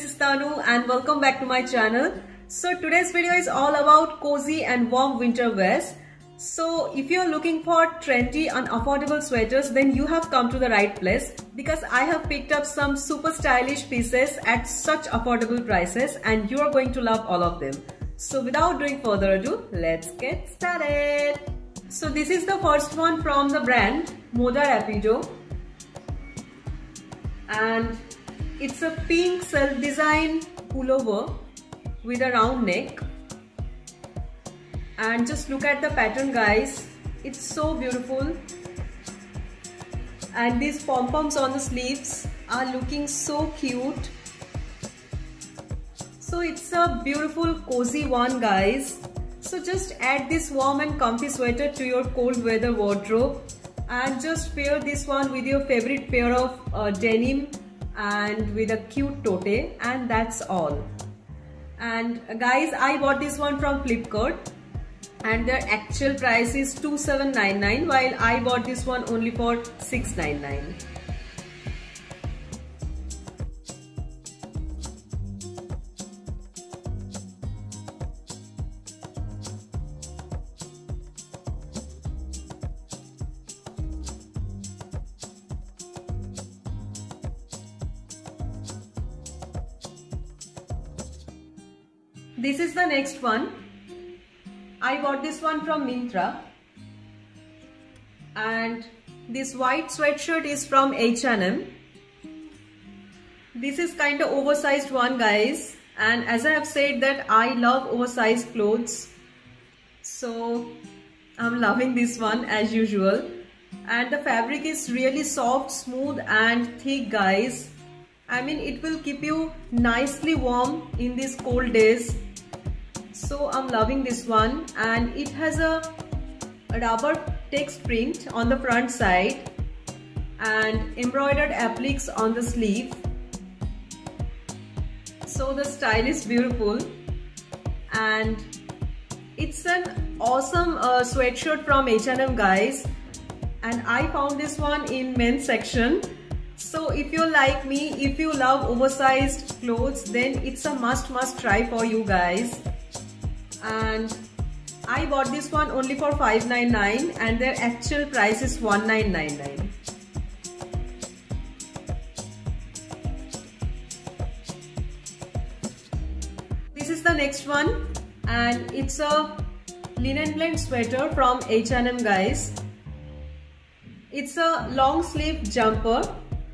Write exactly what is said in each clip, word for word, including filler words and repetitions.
this is Tanu and welcome back to my channel. So today's video is all about cozy and warm winter wears. So if you're looking for trendy and affordable sweaters, then you have come to the right place, because I have picked up some super stylish pieces at such affordable prices and you are going to love all of them. So without doing further ado, let's get started. So this is the first one from the brand Moda Rapido, and it's a pink self-designed pullover with a round neck. And just look at the pattern, guys, it's so beautiful. And these pom-poms on the sleeves are looking so cute. So it's a beautiful cozy one, guys. So just add this warm and comfy sweater to your cold weather wardrobe and just pair this one with your favorite pair of uh, denim and with a cute tote, and that's all. And uh, guys, I bought this one from Flipkart and their actual price is two seven nine nine, while I bought this one only for six nine nine. This is the next one. I bought this one from Myntra, and this white sweatshirt is from H and M. This is kind of oversized one, guys, and as I have said that I love oversized clothes, so I'm loving this one as usual. And the fabric is really soft, smooth and thick, guys. I mean, it will keep you nicely warm in these cold days. So I'm loving this one, and it has a, a rubber text print on the front side and embroidered appliques on the sleeve. So the style is beautiful, and it's an awesome uh, sweatshirt from H and M, guys, and I found this one in men's section. So if you're like me, if you love oversized clothes, then it's a must must try for you guys. And I bought this one only for five nine nine and their actual price is one nine nine nine. This is the next one, and it's a linen blend sweater from H and M, guys. It's a long sleeve jumper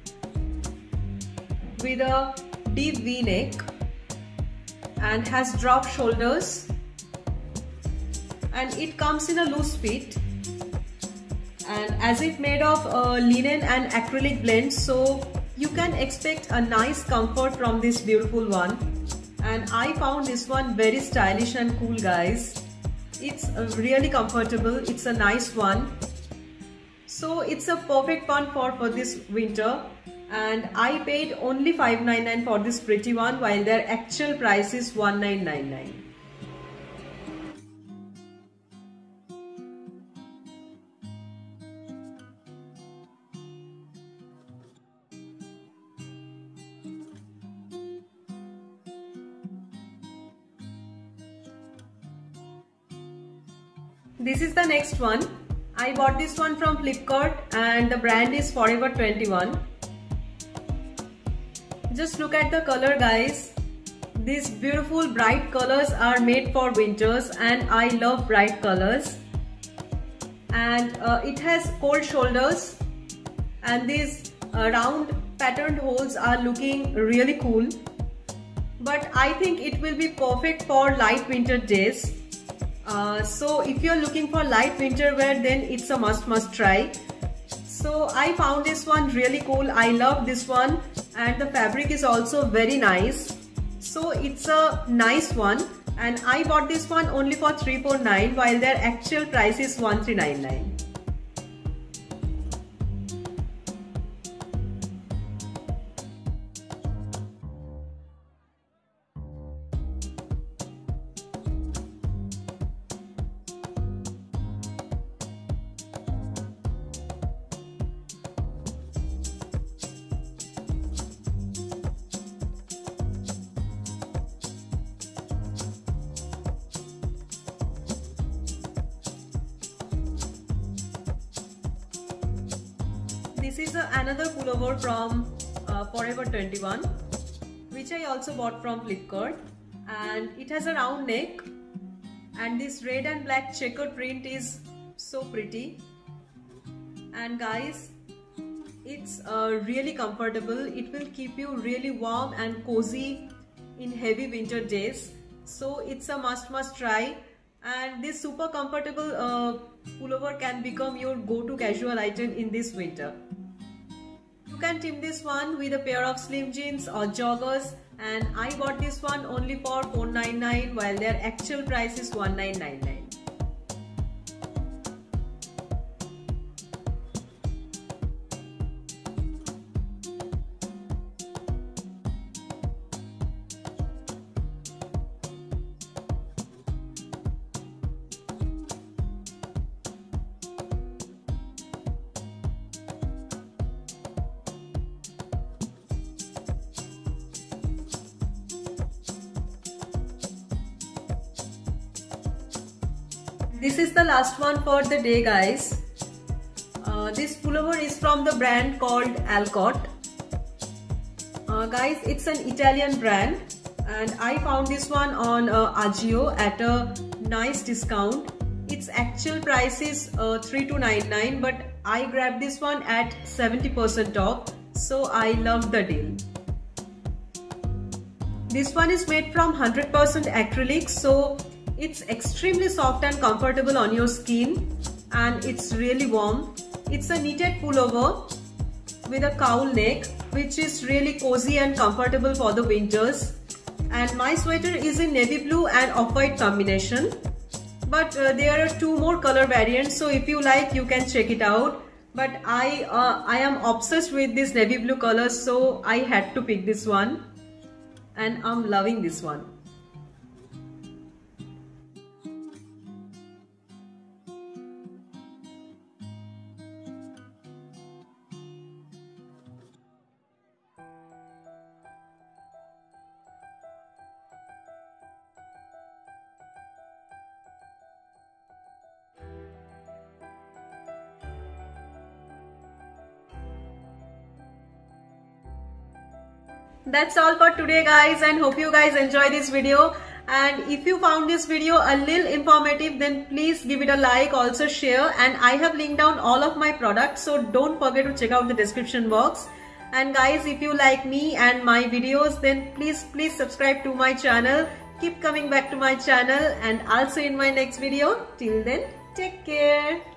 with a deep V neck and has drop shoulders, and it comes in a loose fit, and as it made of uh, linen and acrylic blend, so you can expect a nice comfort from this beautiful one. And I found this one very stylish and cool, guys. It's uh, really comfortable, it's a nice one, so it's a perfect one for for this winter. And I paid only five nine nine for this pretty one, while their actual price is one nine nine nine. This is the next one. I bought this one from Flipkart and the brand is Forever twenty-one. Just look at the color, guys. These beautiful bright colors are made for winters and I love bright colors. And uh, it has cold shoulders, and these uh, round patterned holes are looking really cool. But I think it will be perfect for light winter days. Uh, so if you're looking for light winter wear, then it's a must must try. So I found this one really cool. I love this one, and the fabric is also very nice. So it's a nice one, and I bought this one only for three four nine, while their actual price is one three nine nine. this is a, another pullover from uh, Forever twenty-one, which I also bought from Flipkart, and it has a round neck, and this red and black checkered print is so pretty. And guys, it's uh, really comfortable. It will keep you really warm and cozy in heavy winter days, so it's a must must try. And this super comfortable uh, pullover can become your go-to casual item in this winter. You can team this one with a pair of slim jeans or joggers, and I bought this one only for four ninety-nine while their actual price is nineteen ninety-nine. This is the last one for the day, guys. Uh, this pullover is from the brand called Alcott. Uh, guys, it's an Italian brand, and I found this one on uh, Ajio at a nice discount. Its actual price is uh, three two nine nine, but I grabbed this one at seventy percent off, so I love the deal. This one is made from one hundred percent acrylic, so it's extremely soft and comfortable on your skin, and it's really warm. It's a knitted pullover with a cowl neck, which is really cozy and comfortable for the winters. And my sweater is in navy blue and off-white combination. But uh, there are two more color variants, so if you like, you can check it out. But I, uh, I am obsessed with this navy blue color, so I had to pick this one. And I'm loving this one. That's all for today, guys, and hope you guys enjoy this video. And if you found this video a little informative, then please give it a like, also share, and I have linked down all of my products, so don't forget to check out the description box. And guys, if you like me and my videos, then please please subscribe to my channel. Keep coming back to my channel, and I'll see you in my next video. Till then, take care.